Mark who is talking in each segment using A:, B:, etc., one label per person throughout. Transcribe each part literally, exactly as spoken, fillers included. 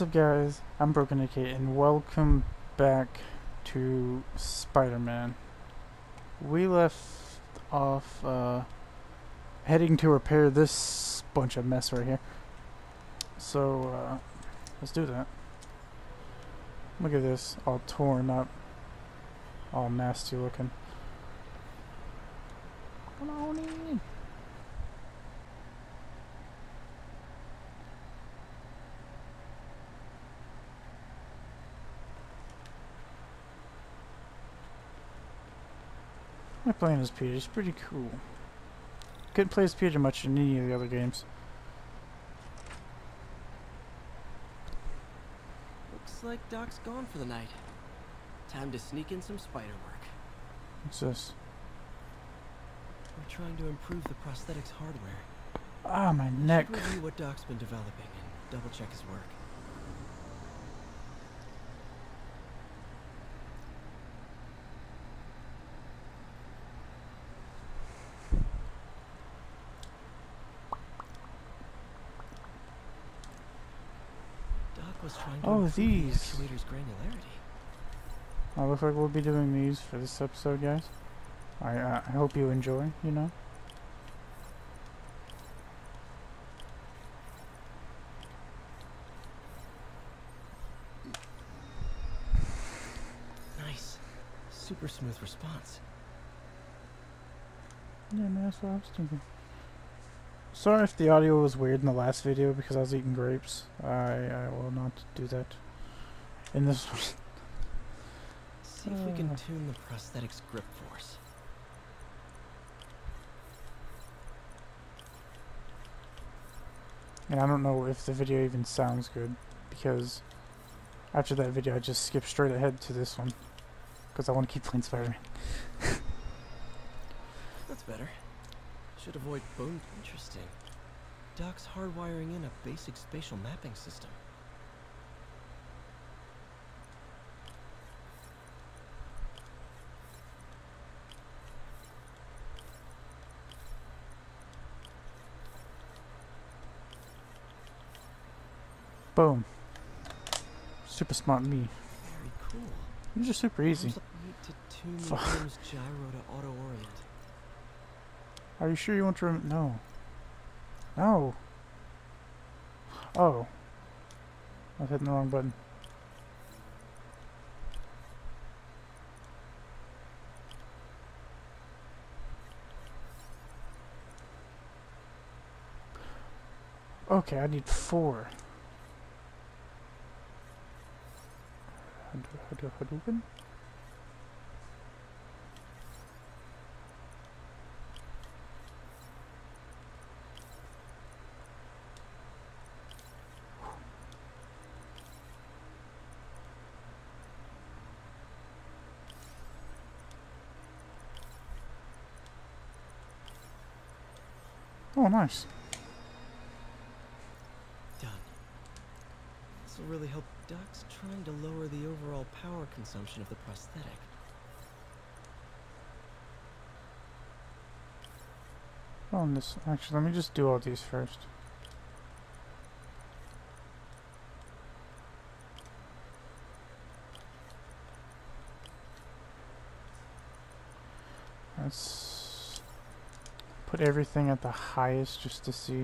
A: What's up, guys? I'm Broken A K, and welcome back to Spider-Man. We left off uh, heading to repair this bunch of mess right here. So uh, let's do that. Look at this, all torn up, all nasty looking. Come on in. I'm playing as Peter. He's pretty cool. Couldn't play as Peter much in any of the other games.
B: Looks like Doc's gone for the night. Time to sneak in some spider work.
A: What's this?
B: We're trying to improve the prosthetics hardware.
A: Ah, my neck.
B: Should review what Doc's been developing and double check his work. Was trying to
A: oh,
B: improve
A: these.
B: The actuator's granularity.
A: I look like we'll be doing these for this episode, guys. I uh, I hope you enjoy. You know.
B: Nice, super smooth response.
A: Yeah, man, that's what I was thinking. Sorry if the audio was weird in the last video because I was eating grapes. I, I will not do that in this one.
B: See if we can tune the prosthetics grip force.
A: And I don't know if the video even sounds good because after that video I just skipped straight ahead to this one because I want to keep playing Spider-Man.
B: That's better. Should avoid bone. Interesting. Doc's hardwiring in a basic spatial mapping system.
A: Boom. Super smart me.
B: Very cool.
A: These are super easy.
B: Need to tune the arm's gyro to auto orient.
A: Are you sure you want to rem- No. No. Oh. I was hitting the wrong button. Okay, I need four. Hadouken? Oh, nice.
B: Done. This will really help. Doc's trying to lower the overall power consumption of the prosthetic.
A: Oh, and this. Actually, let me just do all these first. Let's put everything at the highest just to see.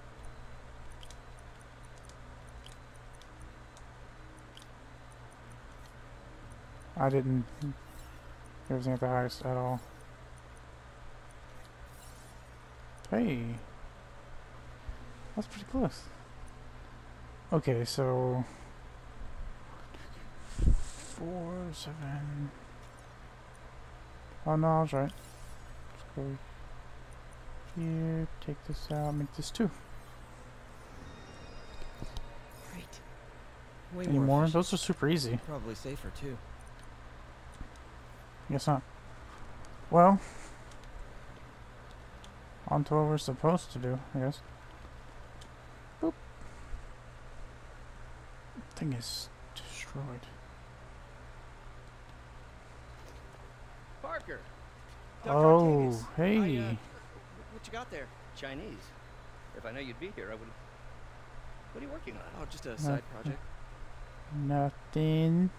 A: I didn't do everything at the highest at all. Hey, that's pretty close. Okay, so four, seven. Oh no, I was right. Let's go here, take this out, make this two.
B: Great. Way
A: Any
B: more?
A: more?
B: efficient.
A: Those are super easy.
B: Probably safer too.
A: Guess not. Well, on to what we're supposed to do, I guess. Boop. Thing is destroyed.
C: Parker. Doctor
A: Oh,
C: Octavius.
A: hey.
C: I, uh, what you got there? Chinese. If I know you'd be here, I would. What are you working on?
B: Oh, just a side project.
A: Nothing.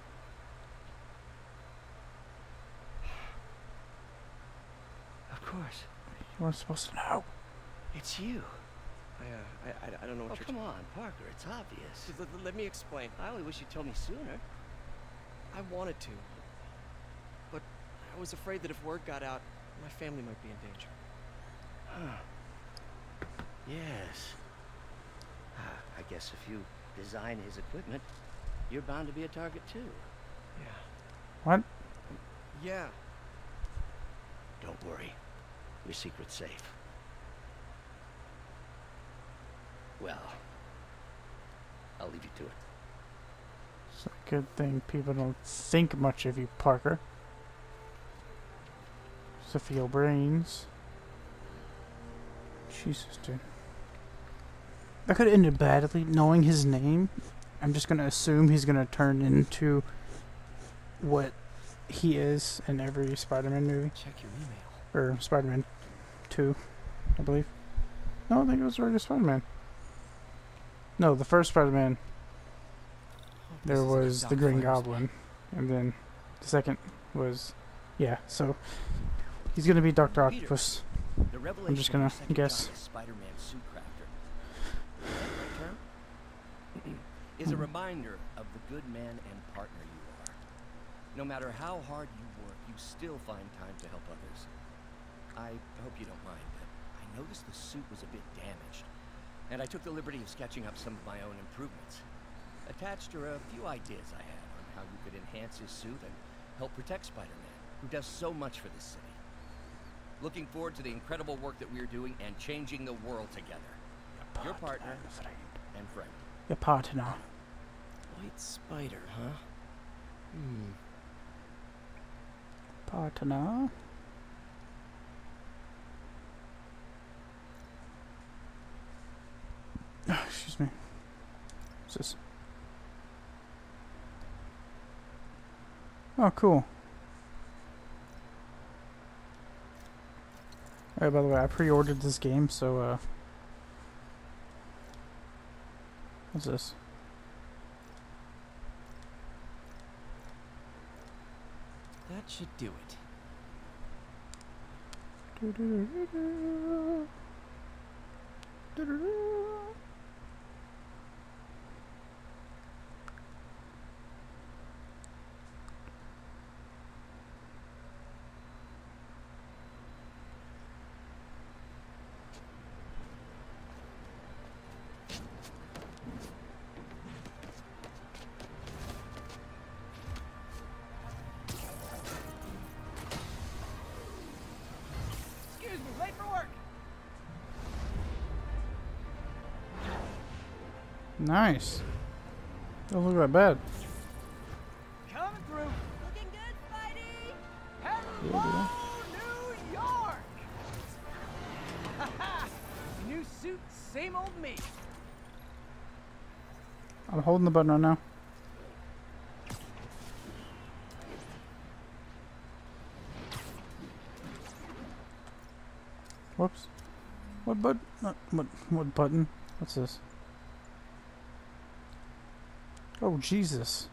C: Of course.
A: You weren't supposed to know.
C: It's you. I, uh, I, I, I don't know what
D: Oh,
C: you're...
D: come on, Parker, it's obvious.
C: Just let, let me explain.
D: I only wish you'd told me sooner.
C: I wanted to. But I was afraid that if word got out, my family might be in danger.
D: Huh. Yes. Ah, I guess if you design his equipment, you're bound to be a target too.
C: Yeah.
A: What?
C: Yeah.
D: Don't worry. Your secret's safe. Well, I'll leave you to it.
A: It's a good thing people don't think much of you, Parker. Sophia Brains. Jesus, dude. That could have ended badly. Knowing his name, I'm just gonna assume he's gonna turn into what he is in every Spider-Man movie.
C: Check your email.
A: Or Spider-Man two, I believe. No, I think it was regular Spider-Man. No, the first Spider-Man,
C: Hope
A: there
C: this isn't a
A: was the
C: Doc
A: Green
C: Fires
A: Goblin. And then the second was, yeah, so he's gonna be Doctor
D: Peter,
A: Octopus.
D: The
A: I'm just gonna
D: revelation of your second
A: guess.
D: job as Spider-Man suit crafter, is that the right term? Is a reminder of the good man and partner you are. No matter how hard you work, you still find time to help others. I hope you don't mind, but I noticed the suit was a bit damaged, and I took the liberty of sketching up some of my own improvements. Attached are a few ideas I had on how you could enhance his suit and help protect Spider-Man, who does so much for this city. Looking forward to the incredible work that we are doing and changing the world together. Your partner and friend.
A: Your partner.
C: White spider, huh? Hmm.
A: Partner. Oh, excuse me. What's this? Oh, cool. Alright, by the way, I pre-ordered this game, so, uh... what's this?
C: That should do it.
A: Do-do-do-do-do. Do-do-do.
C: Excuse me, late for work.
A: Nice. Don't look that bad.
C: Coming through.
E: Looking good, Spidey!
C: Hello, New York! Ha-ha! New suit, same old me.
A: I'm holding the button right now. Whoops. What button? Uh, what, what button? What's this? Oh, Jesus.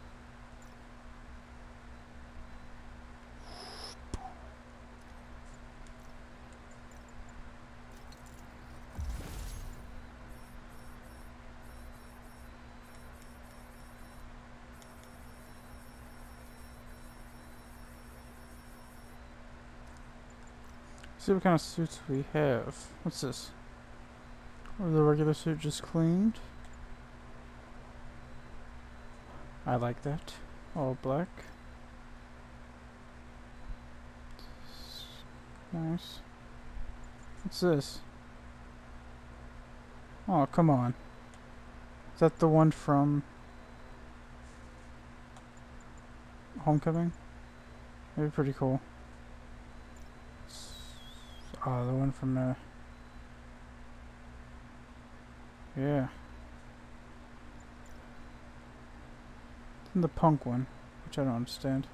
A: See what kind of suits we have. What's this? Or the regular suit just cleaned? I like that. All black. Nice. What's this? Oh, come on. Is that the one from Homecoming? That'd be pretty cool. Oh, the one from uh yeah. And the punk one, which I don't understand.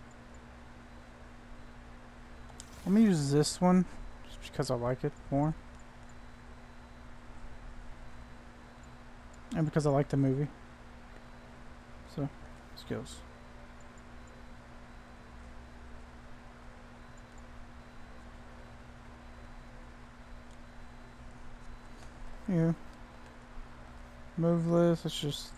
A: Let me use this one just because I like it more. And because I like the movie. skills. Yeah. Move list, let's just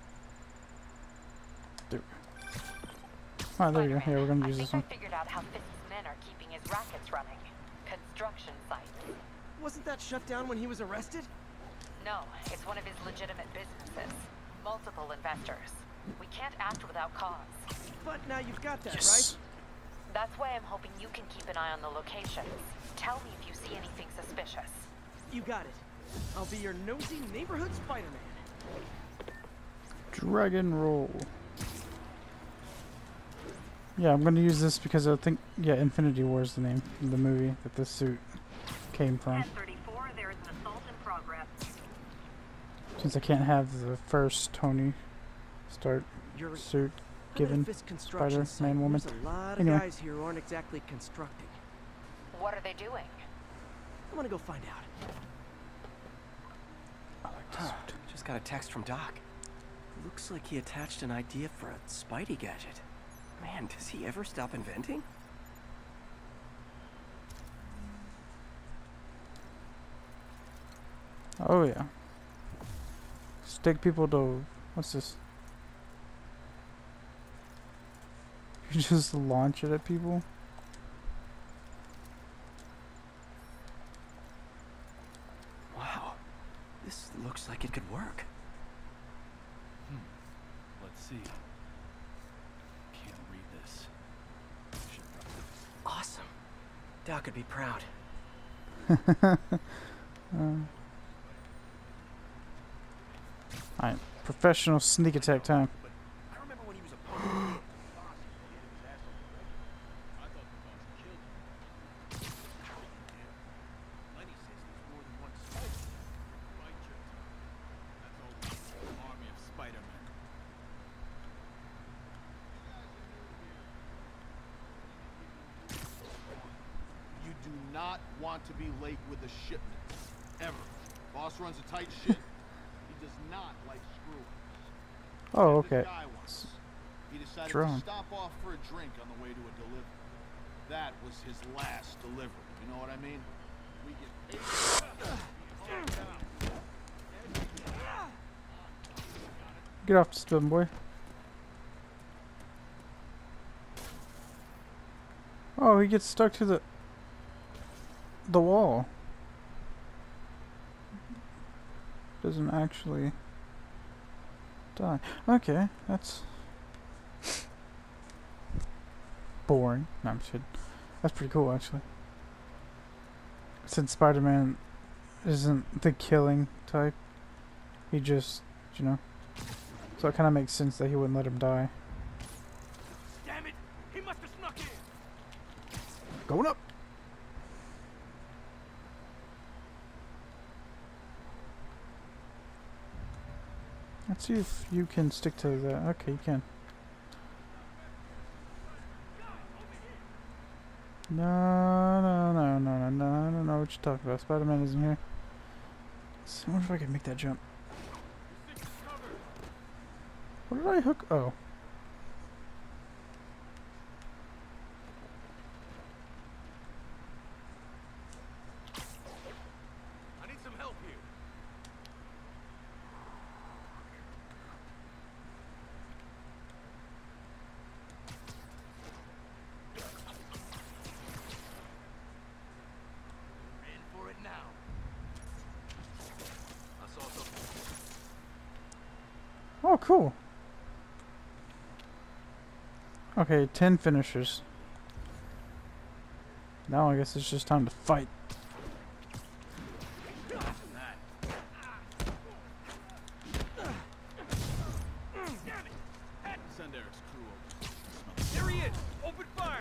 A: do. Alright, there we go. Yeah, we're gonna use
F: I
A: this
F: think
A: one.
F: I figured out how Fisk's men are keeping his rackets running. Construction sites.
C: Wasn't that shut down when he was arrested?
F: No, it's one of his legitimate businesses. Multiple investors. We can't act without cause.
C: But now you've got that,
A: Yes.
F: That's why I'm hoping you can keep an eye on the locations. Tell me if you see anything suspicious.
C: right? You got it. I'll be your nosy neighborhood Spider-Man.
A: Dragon roll. Yeah, I'm gonna use this because I think, yeah, Infinity War is the name of the movie that this suit came from.
F: ten thirty-four, there is an assault in progress.
A: Since I can't have the first Tony Stark
C: You're
A: suit
C: I'm at a
A: given
C: Fisk construction site.
A: Spider-Man woman.
C: There's a lot
A: Anyway.
C: of guys here who aren't exactly constructing.
F: What are they doing?
C: I'm gonna go find out.
A: I like this suit.
B: Just got a text from Doc. Looks like he attached an idea for a Spidey gadget. Man, does he ever stop inventing?
A: Oh yeah. Stick people to, what's this? You just launch it at people?
B: Wow. This looks like it could work.
G: Let's see. Can't read this. Should probably-
B: Awesome. Doc would be proud.
A: uh, Alright, professional sneak attack time.
G: But I remember when he was a punk. The boss hit his ass on the break. I thought the boss killed him. Lenny says there's more than one Spider. Bite your tongue. That's all we see. An army of Spider-Men. You do not want to be late with a shipment. Ever. Boss runs a tight ship. He does not like screw-ups.
A: Oh,
G: The
A: okay.
G: guy once, he decided
A: Drone.
G: to stop off for a drink on the way to a delivery. That was his last delivery. You know what I mean? We get paid.
A: Get off the spin, boy. Oh, he gets stuck to the the wall. Doesn't actually die. Okay, that's boring. No, I'm just kidding. That's pretty cool, actually. Since Spider-Man isn't the killing type, he just, you know. So it kind of makes sense that he wouldn't let him die.
G: Damn it! He must have snuck in.
A: Going up. Let's see if you can stick to that. Okay, you can. No, no, no, no, no, no, no, no. What you talking about? Spider-Man isn't here. Let's see, I wonder if I can make that jump. What did I hook? Oh.
G: I need some help here. In for it now. I saw something.
A: Oh, cool. Okay, ten finishers. Now I guess it's just time to fight.
G: Send Eric's crew over.
B: There he is! Open fire!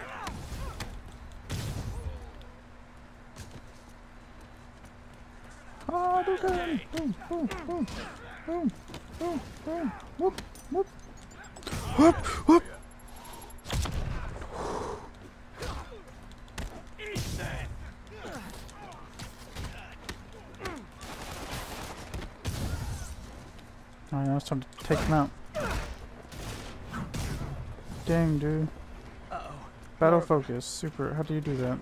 A: Oh, look at him. Boom, boom, boom, boom, boom, boom, whoop, whoop, whoop, whoop. Alright, now it's time to take him out. Dang, dude.
C: Uh-oh.
A: Battle
C: Horrible.
A: focus. Super. How do you do that?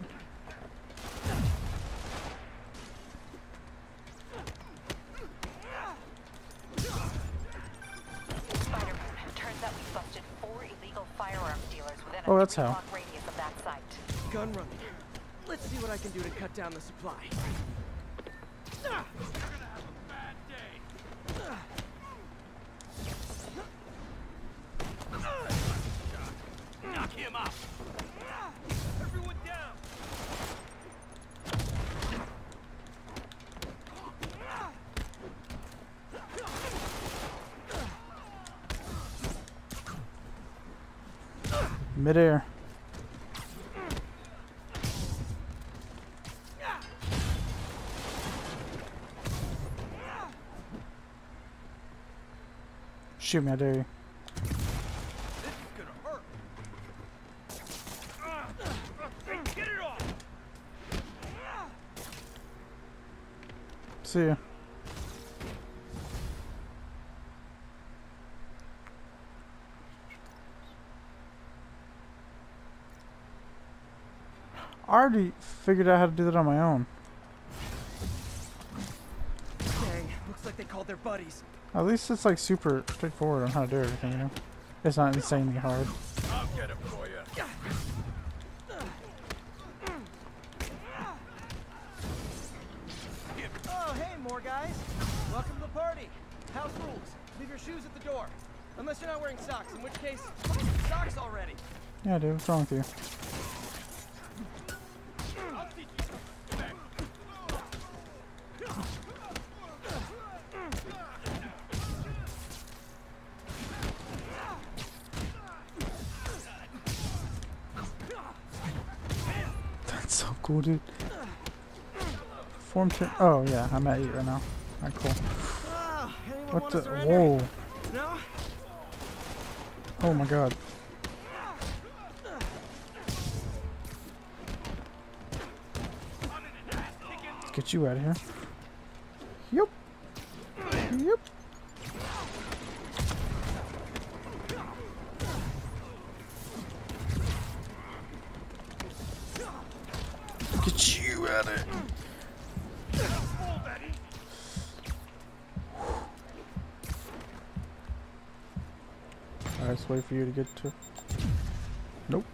F: Spider-Man, turns out we busted four illegal firearms dealers within
A: Oh,
F: a
A: that's how.
F: three-block radius of that site.
C: Gun running. Let's see what I can do to cut down the supply.
G: You're gonna have a bad day. Knock him out. Everyone down.
A: Midair. Shoot me, I dare you.
G: This is gonna hurt. Hey, get it off.
A: See ya. I already figured out how to do that on my own.
C: Dang, looks like they called their buddies.
A: At least it's like super straightforward on how to do everything, you know? It's not insanely hard.
G: I'll get him for you.
C: Oh, hey, more guys. Welcome to the party. House rules. Leave your shoes at the door. Unless you're not wearing socks, in which case, socks already.
A: Yeah, dude, what's wrong with you?
G: I'll teach you. Back.
A: That's so cool, dude. Form turn. Oh, yeah, I'm at eight right now. Alright, cool.
C: Oh, anyone
A: What
C: want
A: the?
C: to surrender?
A: Whoa.
C: No?
A: Oh my god. Get you out of here. Yup. Yup. Get you out of it. Alright, let's wait for you to get to. Nope.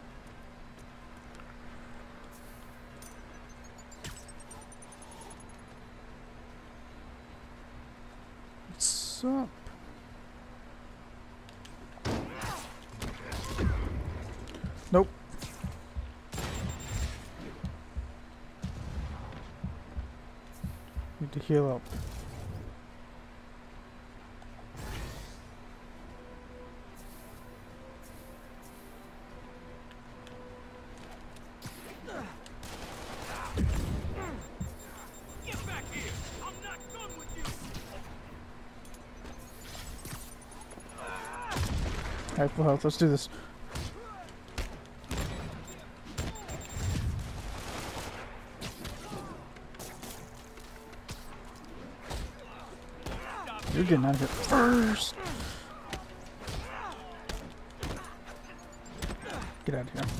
A: What's up? Nope. Need to heal up.
G: Get back here. I'm not done with you.
A: Alright, full health. Let's do this. You're getting out of here first. Get out of here.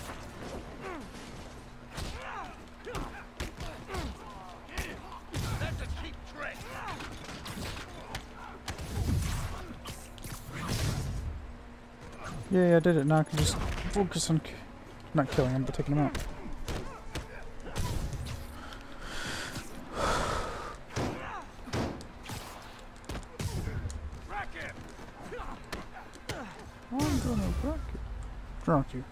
G: That's a cheap trick.
A: Yeah, I did it. Now I can just focus on k not killing him, but taking him out.
G: Rack him.
A: I'm gonna wreck it. Drunk you.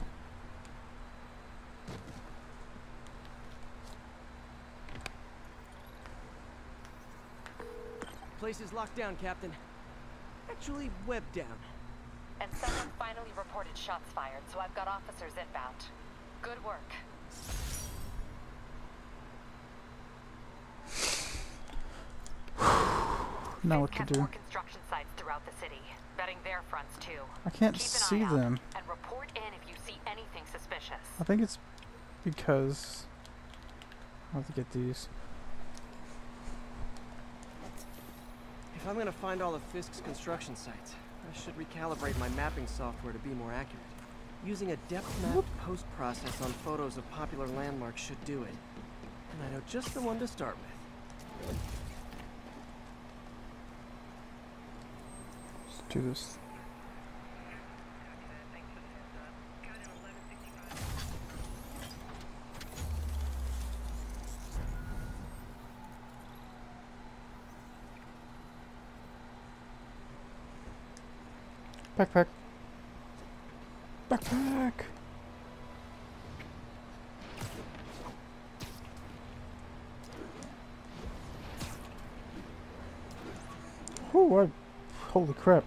C: Place is locked down, Captain. Actually, webbed down.
F: And someone finally reported shots fired, so I've got officers inbound. Good work.
A: Know what to
F: Have
A: do.
F: more construction sites throughout the city, vetting their fronts too.
A: I can't
F: Keep an
A: see
F: eye out,
A: them.
F: and report in if you see anything suspicious.
A: I think it's because I have to get these.
C: If I'm gonna find all of Fisk's construction sites, I should recalibrate my mapping software to be more accurate. Using a depth map post-process on photos of popular landmarks should do it. And I know just the one to start with.
A: Let's do this. Backpack. Backpack. Oh, what? Holy crap.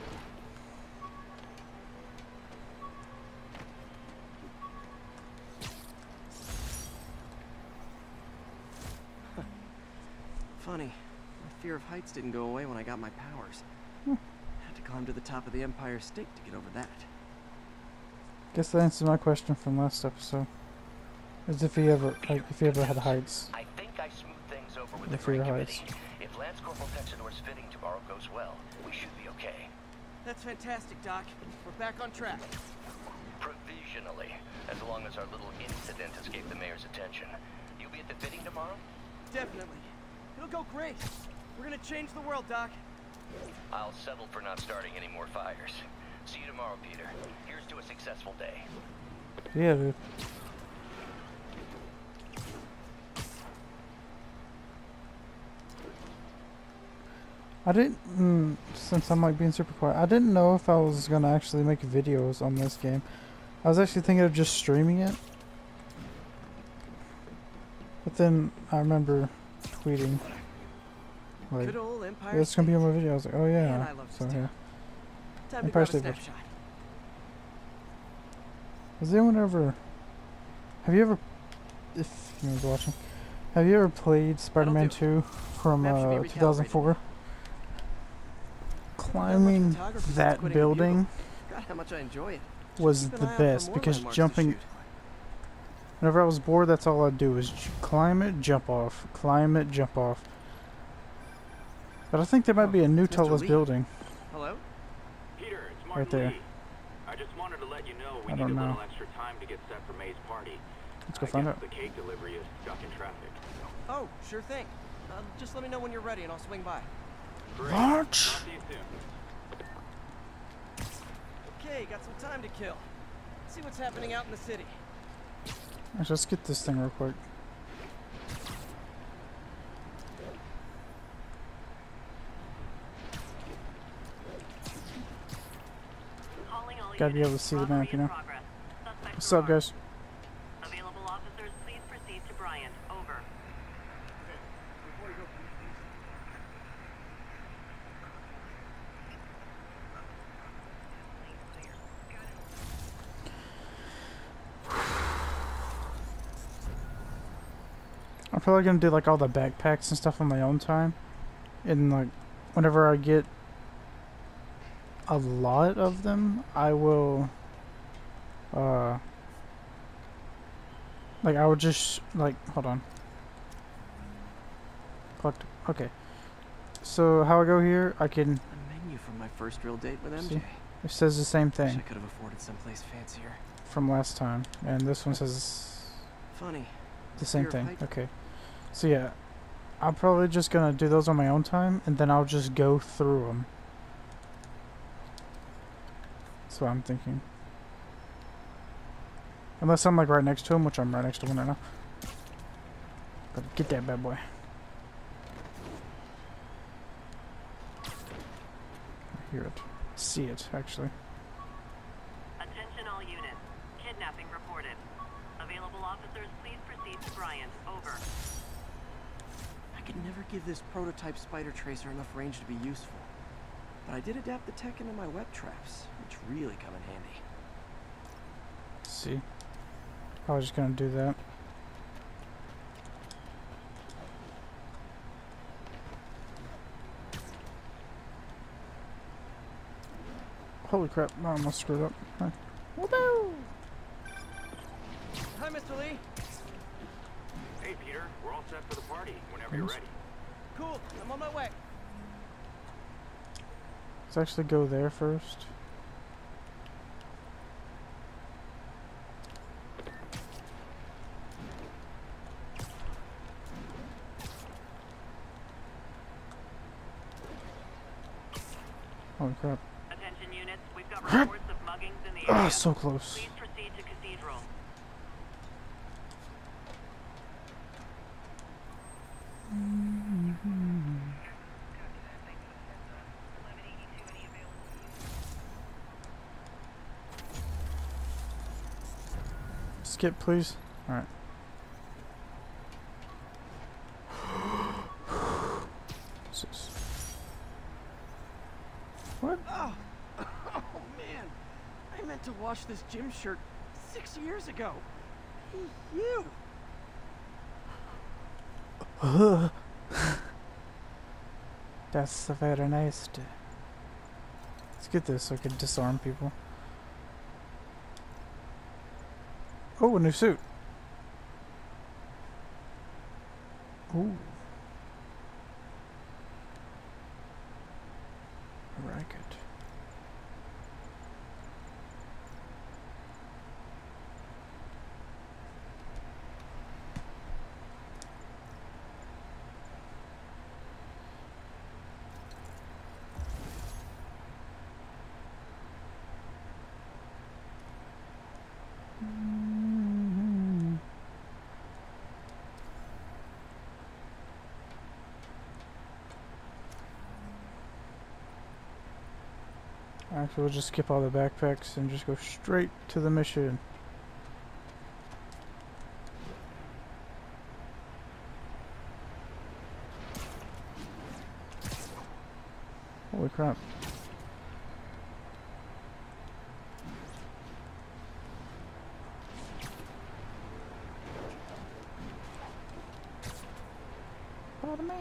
C: Funny. My fear of heights didn't go away when I got my powers.
A: Hmm.
C: Had to climb to the top of the Empire State to get over that.
A: Guess that answers my question from last episode. As if he ever, like, if he ever had heights.
D: I think I smoothed things over with
A: The
D: the
A: fear
D: Great
A: heights.
D: Committee. If Lance Corporal Texador's fitting tomorrow goes well, we should be okay.
C: That's fantastic, Doc. We're back on track.
D: Provisionally, as long as our little incident escaped the mayor's attention. You'll be at the fitting tomorrow?
C: Definitely. It'll go great. We're gonna change the world, Doc.
D: I'll settle for not starting any more fires. See you tomorrow, Peter. Here's to a successful day.
A: Yeah, dude. I didn't, mm, since I'm like being super quiet, I didn't know if I was gonna actually make videos on this game. I was actually thinking of just streaming it. But then I remember tweeting, like,
C: Good old Empire
A: yeah, it's gonna be
C: State.
A: on my video. I was like, oh
C: Man,
A: yeah.
C: I love this
A: So
C: town.
A: yeah.
C: Time to
A: Empire
C: grab a
A: State.
C: snapshot.
A: Has anyone ever, have you ever, if you was watching, have you ever played Spider-Man
C: do.
A: two from
C: Map should be
A: uh, two thousand four? Climbing
C: photography since
A: that
C: quitting the
A: building
C: Bugle. God, how much I enjoy it.
A: was
C: Keep an
A: the
C: eye out for
A: best
C: more
A: because
C: landmarks to
A: jumping,
C: shoot.
A: whenever I was bored, that's all I'd do is j- climb it, jump off, climb it, jump off. But I think there might
C: Oh,
A: be a new
C: Mister
A: tallest
C: Lee?
A: building
C: Hello?
G: Peter, it's Martin
A: right there.
G: Lee. I just wanted to let you know we
A: I
G: need
A: don't
G: a
A: know.
G: little extra time to get set for May's party.
A: Let's go
G: I
A: find
G: guess
A: out.
G: the cake delivery is stuck in traffic.
C: Oh, sure thing. Uh, just let me know when you're ready and I'll swing by.
G: Great.
A: March!
G: Talk to you soon.
C: Okay, got some time to kill. Let's see what's happening out in the city.
A: Let's just get this thing real quick. Gotta be able to see the map, you know. What's up, guys?
F: Available officers, please proceed to Bryant. Over.
A: I'm probably gonna do like all the backpacks and stuff on my own time, and like whenever I get a lot of them, I will uh like I would just like hold on. Collect. Okay. So how I go here, I can.
C: A menu from my first real date with M J.
A: See? It says the same
C: Wish I
A: thing
C: could have afforded someplace fancier.
A: from last time, and this one says
C: Funny.
A: the same
C: Fear of
A: thing.
C: height.
A: Okay. So yeah, I'm probably just gonna do those on my own time, and then I'll just go through them. That's what I'm thinking. Unless I'm like right next to him, which I'm right next to him right now. Gotta get that bad boy. I hear it. See it, actually.
F: Attention all units. Kidnapping reported. Available officers, please proceed to Bryant. Over.
C: I could never give this prototype spider tracer enough range to be useful. But I did adapt the tech into my web traps, which really come in handy.
A: See? I was just gonna do that. Holy crap, I almost screwed up. Hi. Woo-hoo!
C: Hi, Mister Lee.
G: Hey, Peter, we're all set for the party whenever you're
A: Yes.
G: ready.
C: Cool, I'm on my way.
A: Let's actually go there first. Holy crap.
F: Attention units, we've got reports of muggings in the
A: Ah,
F: area.
A: so close.
F: Please proceed to Cathedral.
A: Skip, please. Alright. What's this? What?
C: Oh, oh man. I meant to wash this gym shirt six years ago. Hey, you.
A: That's very nice. To... Let's get this so I can disarm people. Oh, a new suit. Ooh. Racket. Actually, we'll just skip all the backpacks and just go straight to the mission. Holy crap. Spider-Man.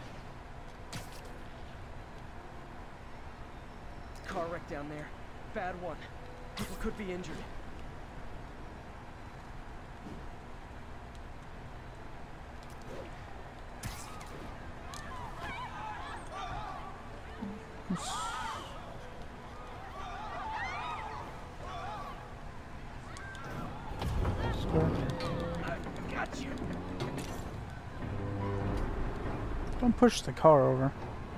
C: Car wreck down there. Bad one. People could be injured. I got you.
A: Don't push the car over.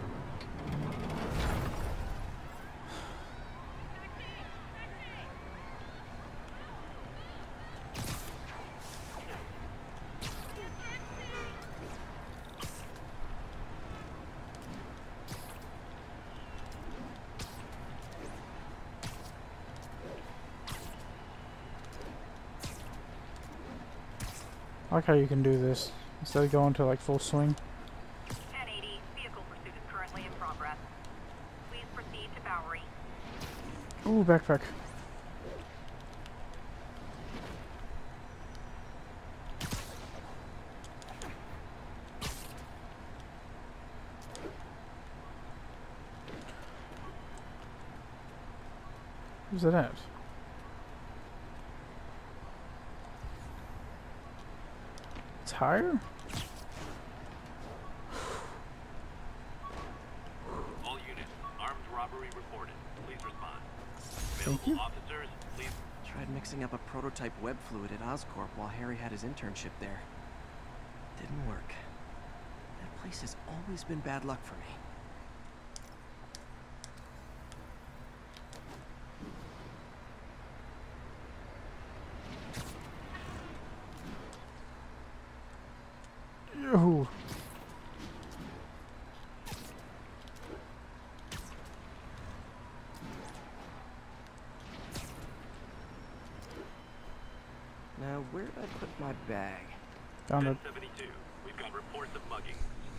A: I like how you can do this instead of going to like full swing.
F: ten eighty, vehicle pursuit is currently in progress. Please proceed to Bowery.
A: Ooh, backpack. Who's that at? It's higher?
H: All units, armed robbery reported. Please respond.
A: Thank you.
H: Available officers, please.
C: Tried mixing up a prototype web fluid at Oscorp while Harry had his internship there. Didn't work. That place has always been bad luck for me.
A: Yo.
C: Now, where did I put my bag?
A: Found it.
H: ten seventy-two. We've got reports of mugging.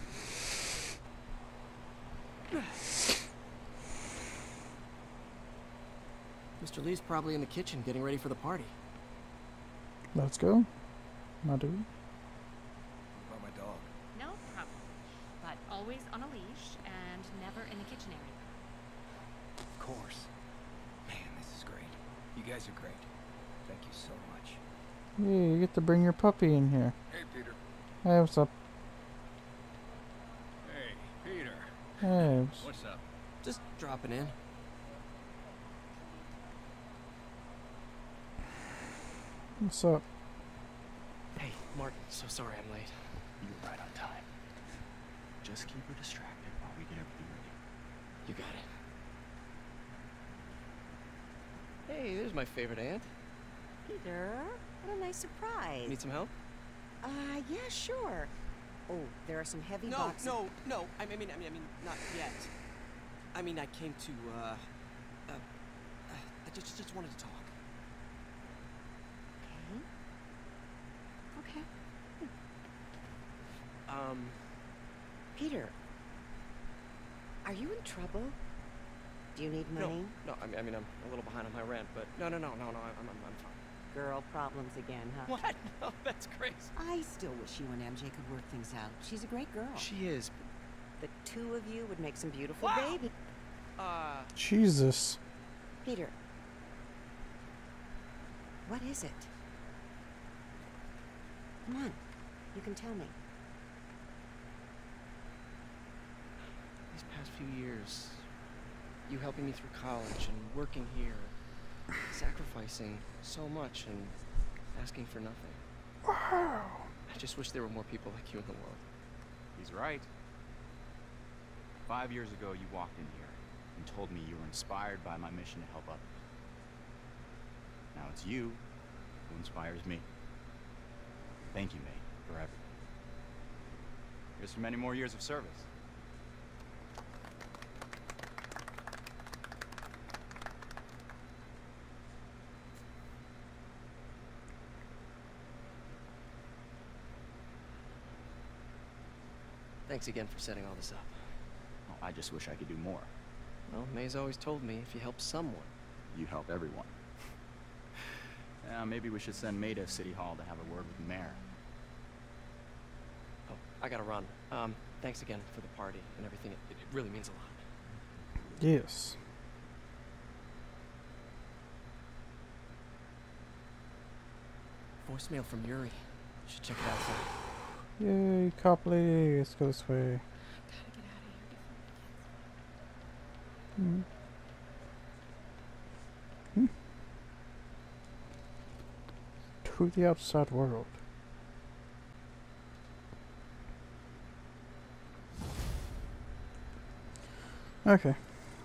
C: Mister Lee's probably in the kitchen getting ready for the party.
A: Let's go. My dude.
D: What about my dog?
I: No problem. But always on a leash and never in the kitchen area.
D: Of course. Man, this is great. You guys are great. Thank you so much.
A: Yeah, you get to bring your puppy in here.
G: Hey, Peter.
A: Hey, what's up?
G: Hey, Peter.
A: Hey, what's...
G: What's up?
C: Just dropping in.
A: What's up?
C: Hey, Martin, so sorry I'm late.
J: You're right on time. Just keep her distracted while we get everything ready.
C: You got it. Hey, there's my favorite aunt.
K: Peter, what a nice surprise.
C: Need some help?
K: Uh, yeah, sure. Oh, there are some heavy
C: No,
K: boxes.
C: no, no. I mean, I mean, I mean, not yet. I mean, I came to, uh, uh, uh I just, just wanted to talk.
K: Okay. Okay.
C: Um,
K: Peter, are you in trouble? Do you need money?
C: no, no. I mean, I mean, I'm a little behind on my rent, but no, no, no, no, no. I'm, I'm, I'm fine.
K: Girl problems again, huh?
C: What? No, that's crazy.
K: I still wish you and M J could work things out. She's a great girl.
C: She is.
K: The two of you would make some beautiful
C: Wow.
K: babies.
C: Uh,
A: Jesus.
K: Peter, what is it? Come on, you can tell me.
C: these past few years, you helping me through college and working here, sacrificing so much and asking for nothing.
A: Wow.
C: I just wish there were more people like you in the world.
J: He's right. Five years ago, you walked in here and told me you were inspired by my mission to help others. Now it's you who inspires me. Thank you, mate, for everything. Here's for many more years of service.
C: Thanks again for setting all this up.
J: Oh, I just wish I could do more.
C: Well, May's always told me if you help someone,
J: You help everyone. Yeah, maybe we should send May to City Hall to have a word with the mayor.
C: Oh, I gotta run. Um, thanks again for the party and everything. It, it really means a lot.
A: Yes.
C: Voicemail from Yuri. Should check it out soon.
A: Yay, cop lady. Let's go this way.
I: Gotta get out of here before
A: Hmm. Hmm. To the outside world. Okay.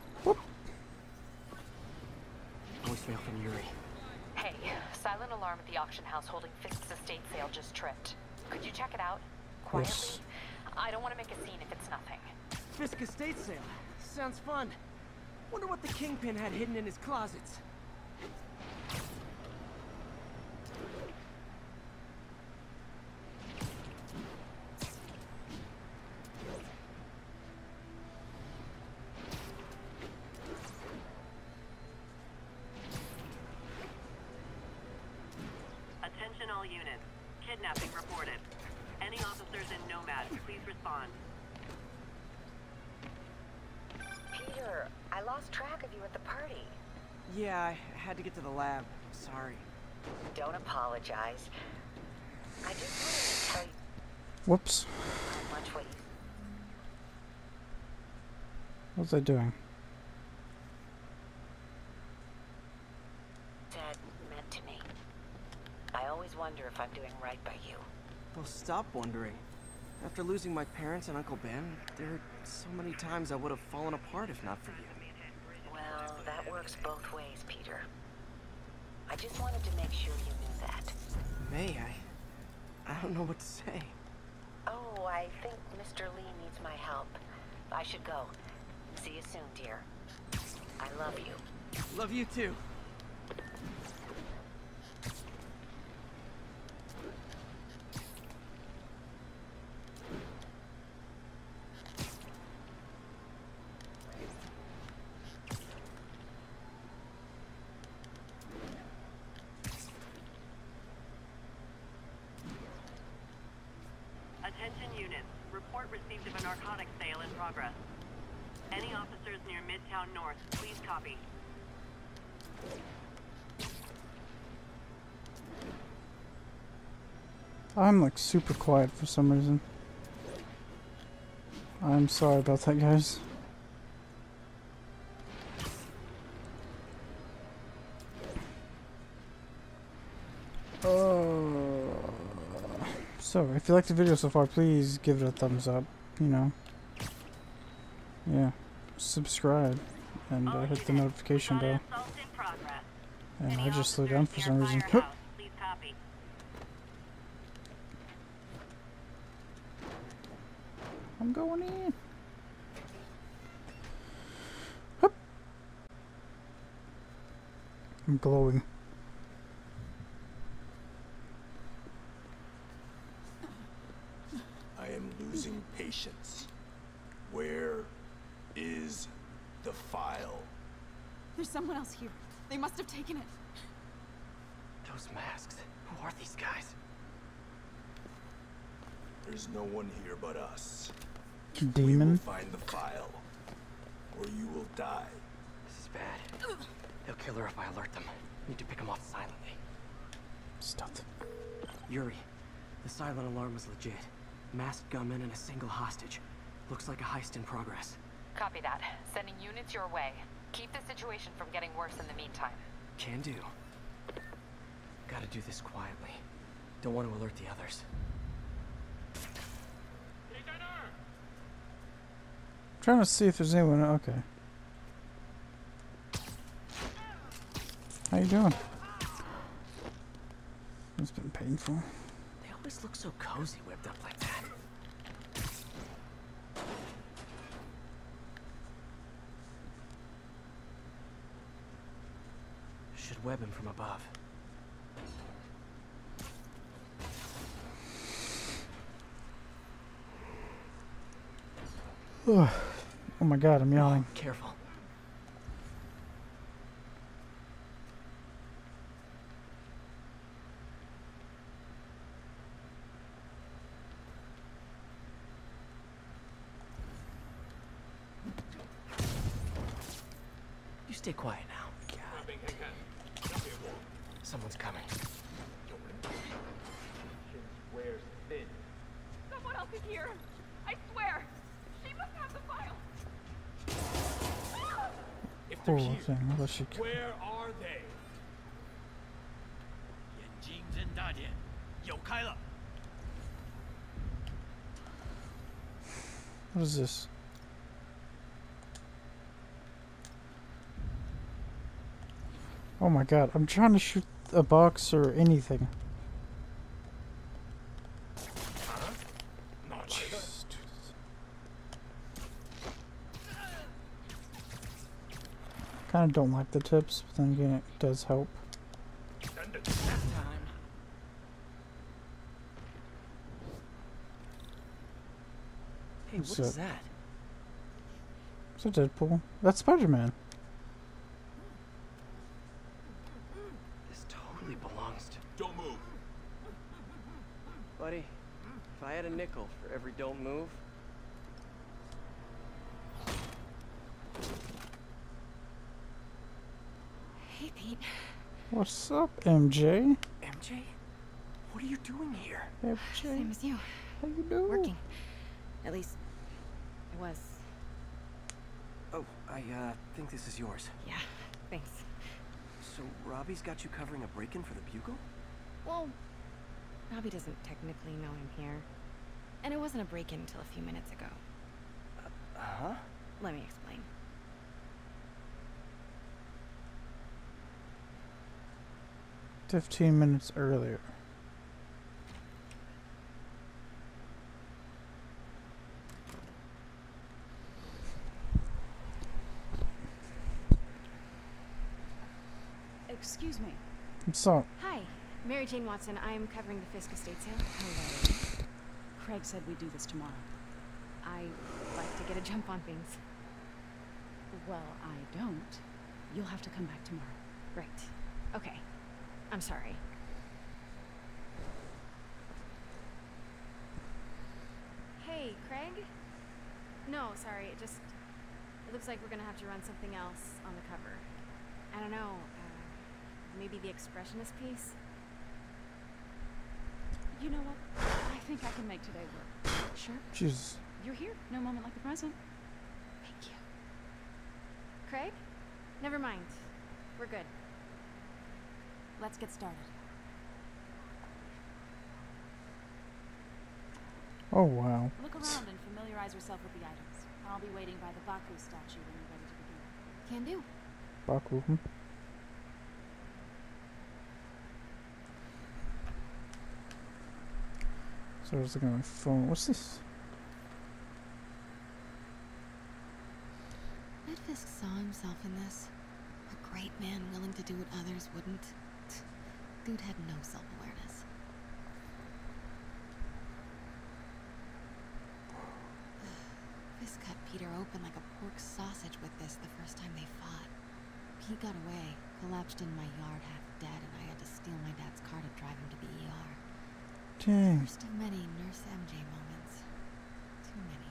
C: Voicemail from Yuri.
L: Hey, silent alarm at the auction house holding Fisk's estate sale just tripped. Could you check it out? Quietly?
A: Yes.
L: I don't want to make a scene if it's nothing.
C: Fisk estate sale. Sounds fun. Wonder what the Kingpin had hidden in his closets.
F: Attention all units. Kidnapping reported. Any officers in Nomad, please respond.
K: Peter, I lost track of you at the party.
C: Yeah, I had to get to the lab. Sorry.
K: Don't apologize. I just wanted to tell you
A: Whoops.
K: how much what you
A: What was I doing?
K: said meant to me. I always wonder if I'm doing right by you.
C: Well, stop wondering. After losing my parents and Uncle Ben, there are so many times I would have fallen apart if not for you.
K: Well, that works both ways, Peter. I just wanted to make sure you knew that.
C: May, I... I don't know what to say.
K: Oh, I think Mister Lee needs my help. I should go. See you soon, dear. I love you.
C: Love you too.
F: Attention units. Report received of a narcotics sale in progress. Any officers near Midtown North, please copy.
A: I'm like super quiet for some reason. I'm sorry about that, guys. Uh, so, if you liked the video so far, please give it a thumbs up. You know. Yeah. Subscribe. And uh, hit the notification bell. And I just slowed down for some reason. I'm going in. Hup. I'm glowing.
M: I am losing patience. Where is the file?
N: There's someone else here. They must have taken it.
B: Those masks. Who are these guys?
M: There's no one here but us.
A: Demon.
M: We will find the file, or you will die.
B: This is bad. They'll kill her if I alert them. Need to pick them off silently.
A: Stealth.
B: Yuri, the silent alarm was legit. Masked gunmen and a single hostage. Looks like a heist in progress.
L: Copy that. Sending units your way. Keep the situation from getting worse in the meantime.
B: Can do. Gotta do this quietly. Don't want to alert the others.
A: Trying to see if there's anyone. Okay. How you doing? It's been painful.
B: They always look so cozy whipped up like that. Should web him from above.
A: Oh my god, I'm yawning.
B: Oh, careful. You stay quiet now. God. Someone's coming.
G: Squares thin.
N: Someone else is here. I swear. She must have the file.
G: If they're
A: Oh,
G: here,
A: thing. What does she?
G: where are they? 眼睛睁大点，有开了。
A: What is this? Oh my god, I'm trying to shoot a box or anything. Jeez, dude. Kind of don't like the tips, but then again, it does help.
B: Hey, what
A: What's
B: is
A: that?
B: that?
A: It's a Deadpool. That's Spider-Man.
B: This totally belongs to...
G: Don't move.
C: Buddy, if I had a nickel for every don't move...
N: Hey, Pete.
A: What's up, M J?
B: M J? What are you doing here?
A: M J,
N: Same as you.
A: how you doing?
N: Working. At least, it was.
B: Oh, I, uh, think this is yours.
N: Yeah, thanks.
B: So, Robbie's got you covering a break-in for the Bugle?
N: Well, Robbie doesn't technically know I'm here. And it wasn't a break-in until a few minutes ago.
B: Uh-huh?
N: Let me explain.
A: Fifteen minutes earlier.
N: Excuse me.
A: What's up?
N: Hi, Mary Jane Watson. I'm covering the Fisk estate sale. Hello.
O: Craig said we'd do this tomorrow.
N: I like to get a jump on things.
O: Well, I don't. You'll have to come back tomorrow.
N: Right. Okay. I'm sorry. Hey, Craig? No, sorry. It just... It looks like we're gonna have to run something else on the cover. I don't know. Uh, maybe the expressionist piece?
O: You know what? I think I can make today work. Sure.
A: Jesus.
O: You're here. No moment like the present.
N: Thank you. Craig? Never mind. We're good.
O: Let's get started.
A: Oh wow.
O: Look around and familiarize yourself with the items. I'll be waiting by the Baku statue when you're ready to begin.
N: Can do.
A: Baku. Hmm. So I was looking at my phone. What's this?
N: Ed Fisk saw himself in this. A great man willing to do what others wouldn't. Dude had no self-awareness. Fisk cut Peter open like a pork sausage with this the first time they fought. Pete got away, collapsed in my yard half dead, and I had to steal my dad's car to drive him to the E R.
A: Dang.
N: First of many Nurse M J moments. Too many.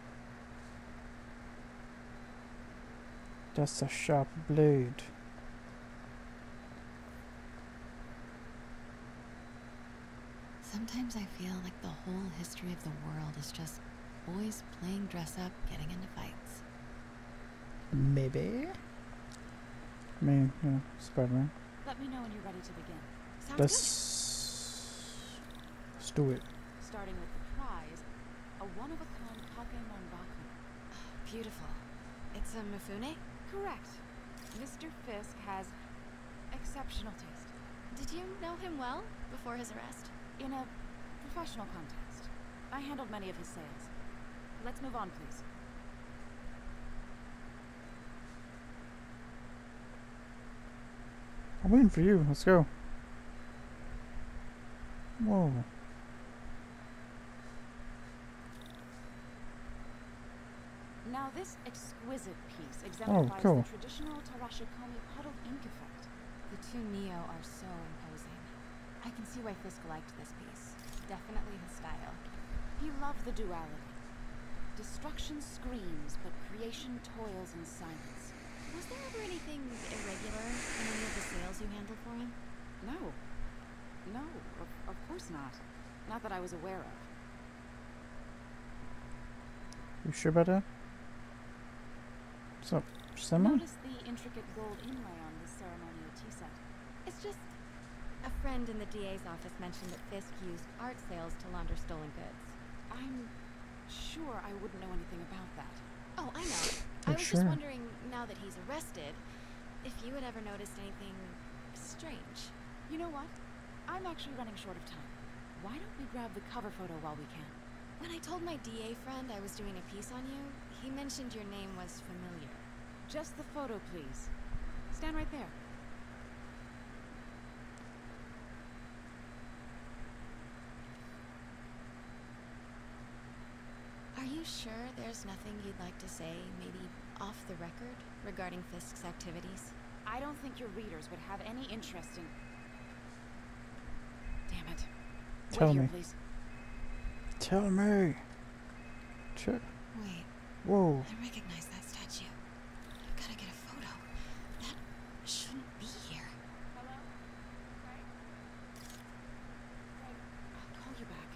A: That's a sharp blade.
N: Sometimes I feel like the whole history of the world is just boys playing dress up, getting into fights.
A: Maybe. I mean, you know, Spider-Man.
O: Let me know when you're ready to begin.
N: Sounds
A: Let's let's do it.
O: Starting with the prize, a one-of-a-kind Pokemon Baku.
N: good. Beautiful. It's a Mifune?
O: Correct. Mister Fisk has exceptional taste.
N: Did you know him well before his arrest?
O: In a professional context, I handled many of his sales. Let's move on, please.
A: I'm waiting for you. Let's go. Whoa.
O: Now this exquisite piece exemplifies
A: cool.
O: the traditional Tarashikomi puddled ink effect.
N: The two Neo are so imposing. I can see why Fisk liked this piece. Definitely his style.
O: He loved the duality. Destruction screams, but creation toils in silence.
N: Was there ever anything irregular in any of the sales you handled for him?
O: No. No, of, of course not. Not that I was aware of.
A: You sure about that? What's up, Sema?
O: Notice the intricate gold inlay on this ceremonial tea set.
N: It's just... A friend in the D A's office mentioned that Fisk used art sales to launder stolen goods.
O: I'm sure I wouldn't know anything about that.
N: Oh, I know.
A: Oh,
N: I was
A: sure.
N: just wondering, now that he's arrested, if you had ever noticed anything strange.
O: You know what? I'm actually running short of time. Why don't we grab the cover photo while we can?
N: When I told my D A friend I was doing a piece on you, he mentioned your name was familiar.
O: Just the photo, please. Stand right there.
N: Are you sure there's nothing you'd like to say, maybe off the record, regarding Fisk's activities?
O: I don't think your readers would have any interest in... Damn it.
A: Tell
O: Wait here,
A: me.
O: please.
A: Tell me. Ch-
N: Wait.
A: Whoa.
N: I recognize that statue. I gotta get a photo. That shouldn't be here.
O: Hello? Right? Right. I'll call you back.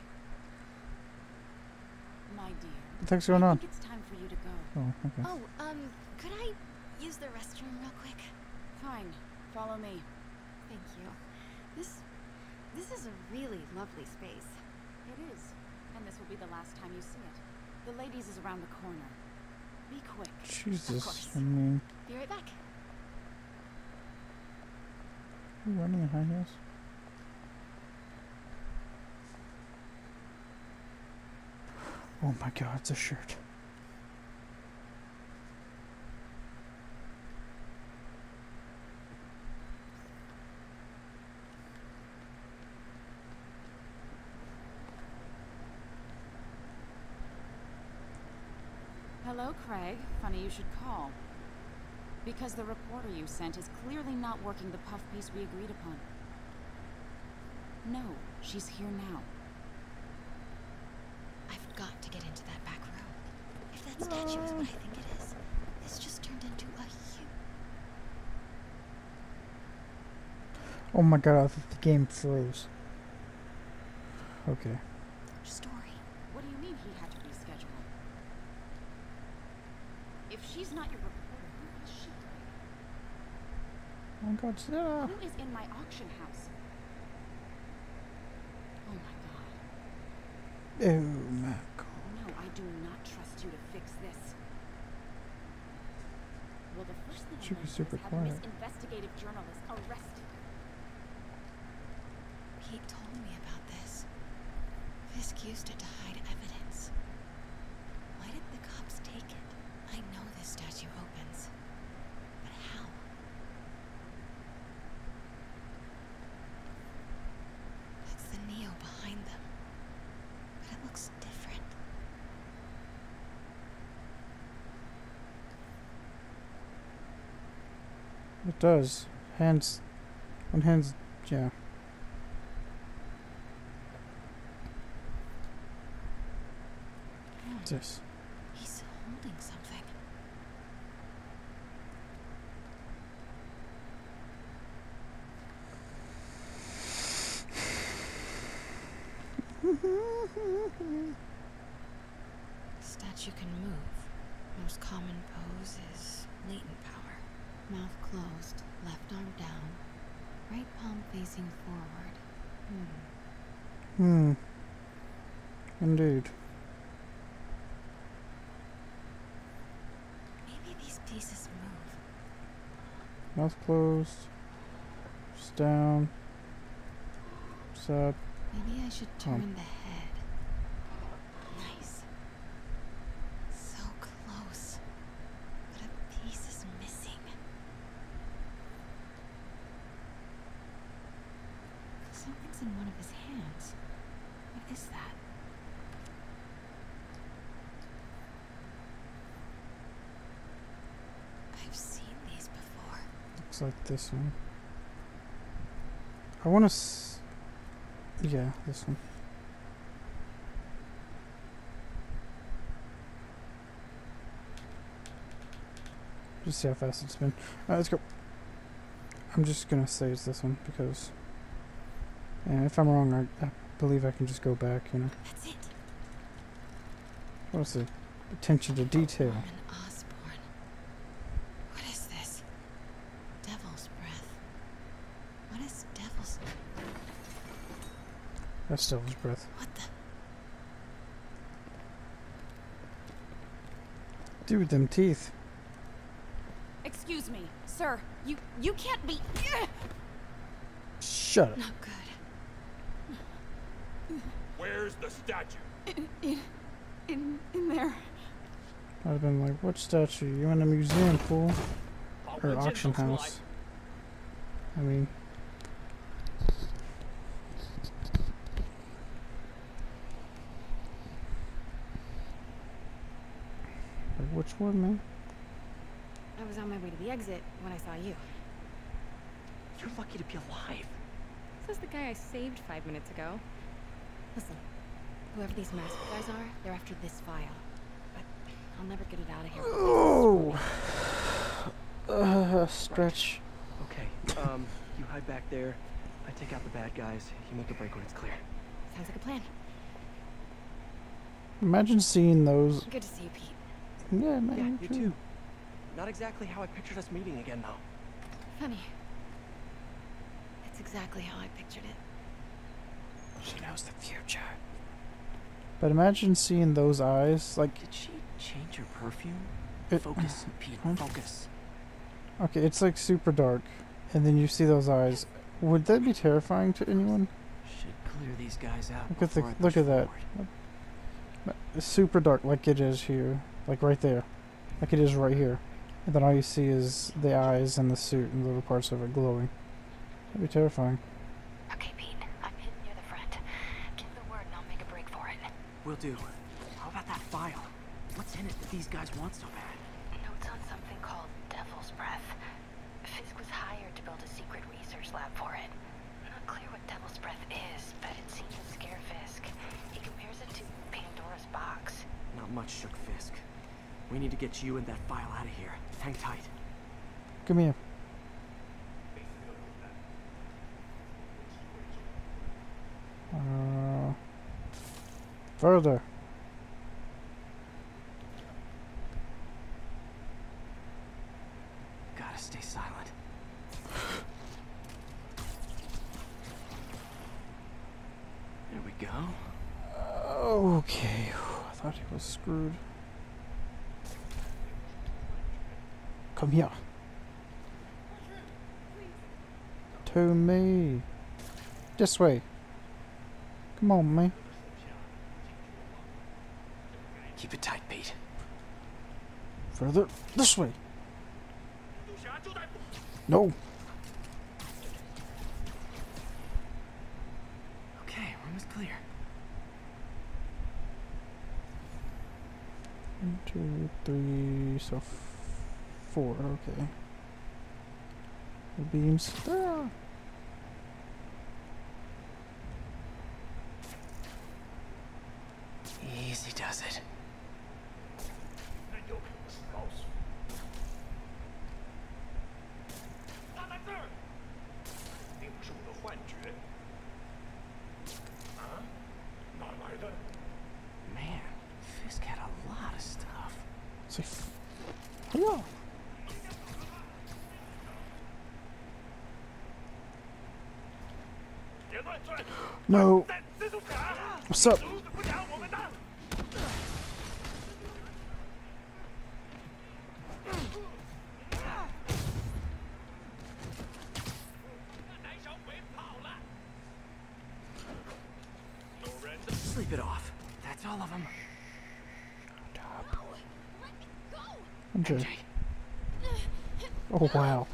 O: My dear.
A: What the heck's going
O: I
A: on?
O: think it's time for you to go.
A: Oh, okay.
N: Oh, um, could I use the restroom real quick?
O: Fine. Follow me.
N: Thank you. This, this is a really lovely space.
O: It is. And this will be the last time you see it. The ladies is around the corner. Be quick.
A: Jesus. I mean,
N: Be right back.
A: are you running in high heels? Oh my god, it's a shirt.
O: Hello, Craig. Funny you should call. Because the reporter you sent is clearly not working the puff piece we agreed upon. No, she's here now.
N: I've got to get into that back room. If that statue is what I think it is, this just turned into a huge...
A: Oh my god, the game froze. Okay.
N: story.
O: What do you mean he had to reschedule? If she's not your reporter, who is she?
A: Oh my god, Sarah.
O: Who is in my auction house? Oh my god.
A: Oh man. Should be super
O: Have
A: quiet.
O: this investigative journalist arrested.
P: Pete told me about this. Fisk used it to hide evidence. Why did the cops take it? I know this statue opens. But how? That's the Neo behind them. But it looks different.
A: It does. Hands. One hand's. Yeah. What's this?
P: He's holding something. Statue can move. Most common pose is latent power. Mouth closed, left arm down, right palm facing forward. Hmm.
A: Hmm. Indeed.
P: Maybe these pieces move.
A: Mouth closed. Just down. Just up.
P: Maybe I should turn
A: Oh.
P: the head. Nice. So close. But a piece is missing. Something's in one of his hands. What is that? I've seen these before.
A: Looks like this one. I want to. S yeah, this one. Just see how fast it's been. Alright, let's go. I'm just gonna say it's this one because. And if I'm wrong, I, I believe I can just go back, you know.
P: That's it.
A: What's the attention to detail?
P: Norman Osborn. What is this? Devil's breath. What is devil's...
A: That's Devil's breath.
P: What the...
A: Dude, them teeth.
O: Excuse me, sir. You you can't be.
A: Shut up.
P: Not good.
G: Where's the statue?
O: In in in, in there.
A: I'd have been like, what statue? You in a museum, fool? Or auction house. I mean... Like, which one, man?
N: I was on my way to the exit when I saw you.
B: You're lucky to be alive.
N: This is the guy I saved five minutes ago. Listen, whoever these masked guys are, they're after this file. But I'll never get it out of here.
A: Oh! Uh, stretch.
B: Okay, um, you hide back there. I take out the bad guys. You make a break when it's clear.
N: Sounds like a plan.
A: Imagine seeing those.
N: Good to see you, Pete.
A: Yeah, man.
B: Yeah,
A: you
B: you
A: too.
B: too. Not exactly how I pictured us meeting again, though.
N: Funny. It's exactly how I pictured it.
A: She knows the future. But imagine seeing those eyes, like...
B: Did she change her perfume?
A: It,
B: Focus, Pete,
A: huh?
B: focus.
A: Okay, it's like super dark, and then you see those eyes. Would that be terrifying to anyone?
B: Should clear these guys out.
A: Look at the,
B: before I
A: look
B: push
A: at that.
B: forward.
A: It's super dark, like it is here, like right there, like it is right here. And then all you see is the eyes and the suit and little parts of it glowing. That'd be terrifying.
K: Okay, Pete. I'm hidden near the front. Give the word and I'll make a break for it.
B: Will do. How about that file? What's in it that these guys want so bad?
K: Notes on something called Devil's Breath. Fisk was hired to build a secret research lab for it. Not clear what Devil's Breath is, but it seems to scare Fisk. He compares it to Pandora's box.
B: Not much shook Fisk. We need to get you and that file out of here. Hang tight.
A: Come here. Uh, further.
B: Gotta stay silent. There we go.
A: Okay. I thought he was screwed. Come here. to me. This way. Come on, man.
B: Keep it tight, Pete.
A: Further. This way. No.
B: Okay, room is clear.
A: One, two, three, so f four, okay. The beams. Ah.
B: Easy does it. Man, Fisk had a lot of stuff.
A: Say, yeah. No. What's up?
B: Sleep it off. That's all of them.
A: M J. Oh wow.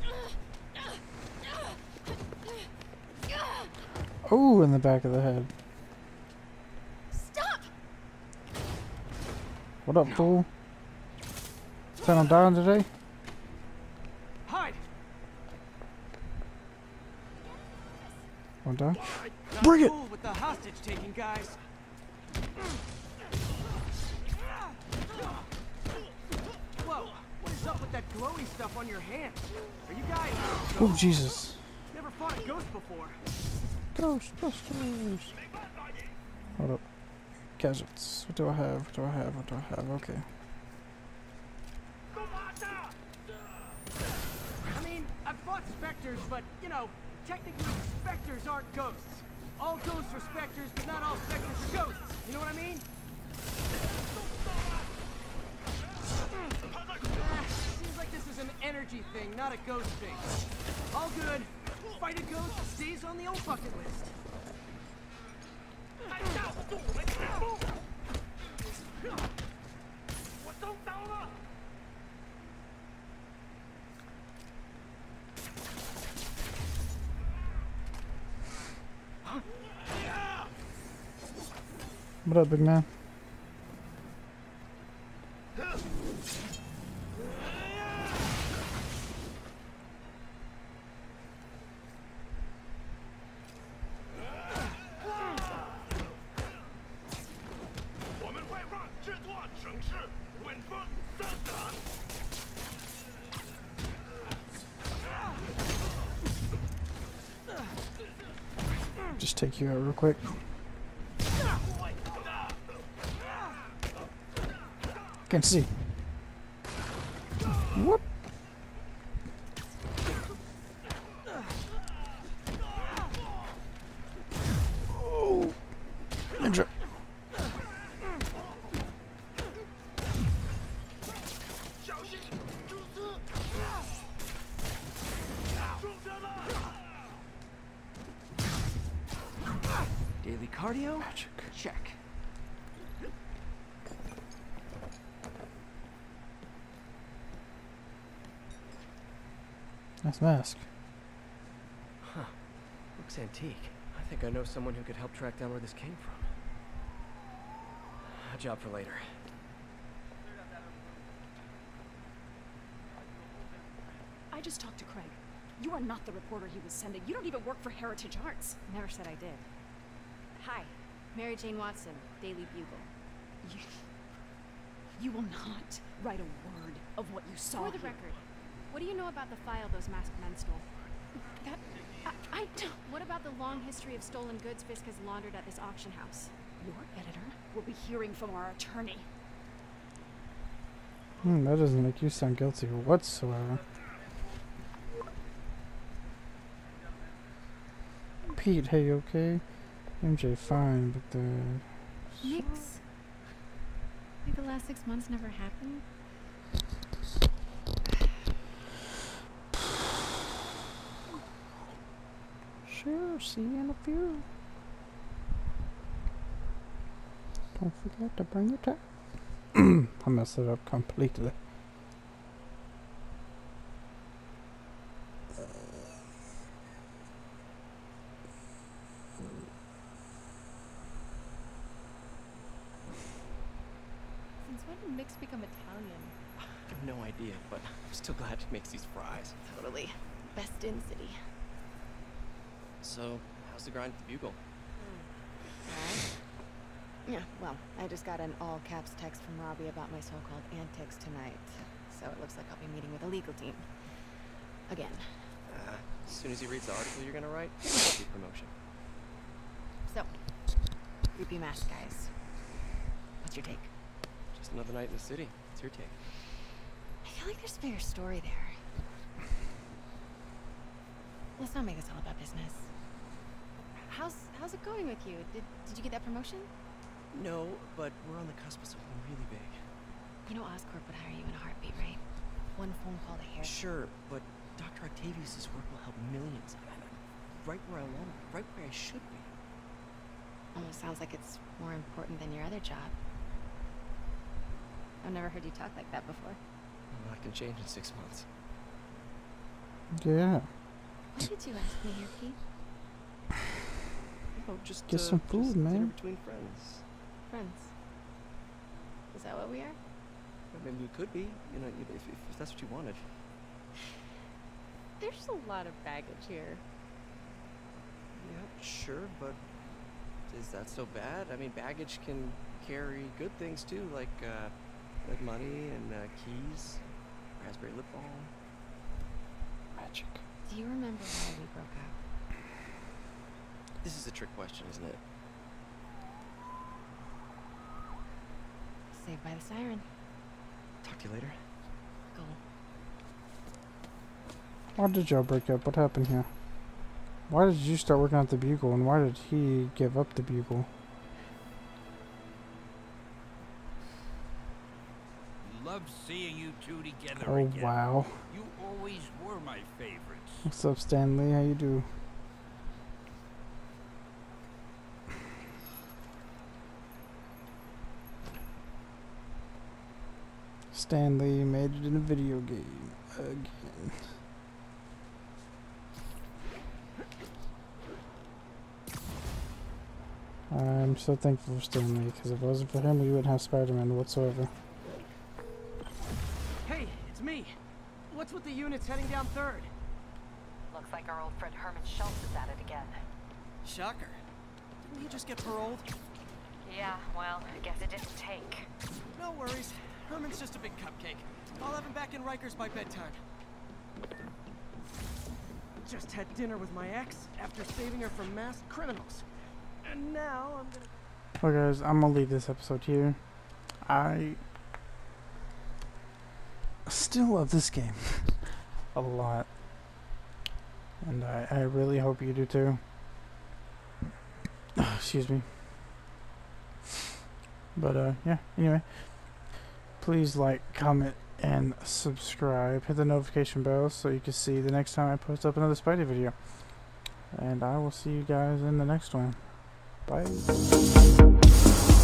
A: Oh, in the back of the head.
N: Stop!
A: What up, fool? Plan on dying today?
C: Hide!
A: Wanna die?
C: Not
A: Bring it!
C: cool with the hostage taking, guys. Whoa! What is up with that glowy stuff on your hands? Are you guys?
A: Oh Jesus!
C: Never fought a ghost before.
A: Ghostbusters! Hold up. Gadgets. What do I have? What do I have? What do I have? Okay.
C: I mean, I've fought specters, but, you know, technically specters aren't ghosts. All ghosts are specters, but not all specters are ghosts. You know what I mean? Ah, seems like this is an energy thing, not a ghost thing. All good. Fight a ghost stays on the old bucket list.
A: What up, big man? Just take you out real quick. Can't see. Whoop. Oh. Ninja.
B: Daily cardio?
A: Magic.
B: Check.
A: Nice mask.
B: Huh. Looks antique. I think I know someone who could help track down where this came from. A job for later.
O: I just talked to Craig. You are not the reporter he was sending. You don't even work for Heritage Arts.
N: Never said I did. Hi, Mary Jane Watson, Daily Bugle.
O: You, you will not write a word of what you saw
N: For the
O: here.
N: record, what do you know about the file those masked men stole?
O: That... I, I don't...
N: What about the long history of stolen goods Fisk has laundered at this auction house?
O: Your editor will be hearing from our attorney.
A: Hmm, that doesn't make you sound guilty whatsoever. Pete, hey, okay? M J, fine, but the...
N: Nix? Like the last six months never happened?
A: sure. See you in a few. Don't forget to bring your tech. I messed it up completely.
N: Since when did Mix become Italian?
C: I have no idea, but I'm still glad he makes these fries.
N: Totally. Best in city.
C: So, how's the grind at the Bugle?
N: Alright. Yeah, well, I just got an all-caps text from Robbie about my so-called antics tonight. So it looks like I'll be meeting with the legal team. Again.
C: Uh, as soon as he reads the article you're gonna write, it'll be promotion.
N: So, Groupie Mash, guys. What's your take?
C: Just another night in the city. What's your take?
N: I feel like there's a bigger story there. Let's not make this all about business. How's how's it going with you? Did did you get that promotion?
C: No, but we're on the cusp of something really big.
N: You know Oscorp would hire you in a heartbeat, right? One phone call to hair.
C: Sure, but Doctor Octavius's work will help millions. And I'm right where I want to be, right where I should be.
N: Almost sounds like it's more important than your other job. I've never heard you talk like that before.
C: Well, that can change in six months.
A: Yeah.
N: Why did you ask me here, Pete?
C: Oh, just
A: get
C: uh,
A: some food,
C: just
A: man.
C: Dinner between friends.
N: Friends. Is that what we are?
C: Well, maybe we could be. You know, if, if, if that's what you wanted.
N: There's a lot of baggage here.
C: Yeah, sure, but is that so bad? I mean, baggage can carry good things too, like uh, like money and uh, keys, raspberry lip balm.
A: Magic.
N: Do you remember why we broke up?
C: This is a trick question, isn't it?
N: Saved by the siren.
C: Talk to you later.
N: Go.
A: Why did y'all break up? What happened here? Why did you start working at the Bugle, and why did he give up the Bugle?
Q: Love seeing you two together
A: Oh,
Q: again.
A: wow.
Q: You always were my favorites.
A: What's up, Stanley? How you do? Stanley made it in a video game again. I'm so thankful for Stanley, because if it wasn't for him, we wouldn't have Spider-Man whatsoever.
C: Hey, it's me. What's with the units heading down third?
L: Looks like our old friend Herman Schultz is at it again.
C: Shocker. Didn't he just get paroled?
L: Yeah, well, I guess it didn't take.
C: No worries. Herman's just a big cupcake. I'll have him back in Rikers by bedtime. Just had dinner with my ex after saving her from masked criminals. And now I'm gonna...
A: Well guys, I'm gonna leave this episode here. I still love this game a lot. And I, I really hope you do too. Excuse me. But uh, yeah, anyway. Please like, comment, and subscribe. Hit the notification bell so you can see the next time I post up another Spidey video. And I will see you guys in the next one. Bye.